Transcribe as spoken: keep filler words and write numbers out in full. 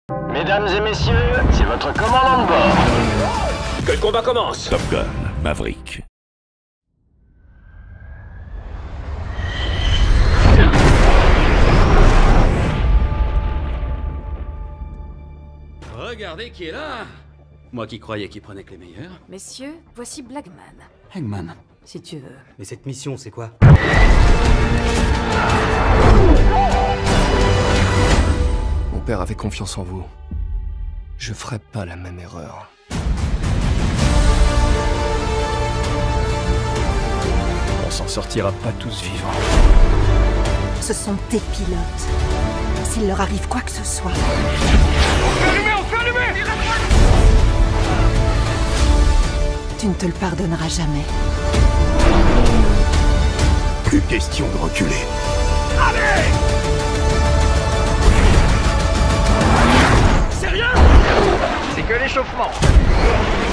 Mesdames et messieurs, c'est votre commandant de bord. Que le combat commence. Top Gun, Maverick. Regardez qui est là. Moi qui croyais qu'il prenait que les meilleurs. Messieurs, voici Blackman. Eggman. Si tu veux. Mais cette mission, c'est quoi? Mon père avait confiance en vous. Je ferai pas la même erreur. On s'en sortira pas tous vivants. Ce sont tes pilotes. S'il leur arrive quoi que ce soit... Tu ne te le pardonneras jamais. Plus question de reculer. C'est que l'échauffement.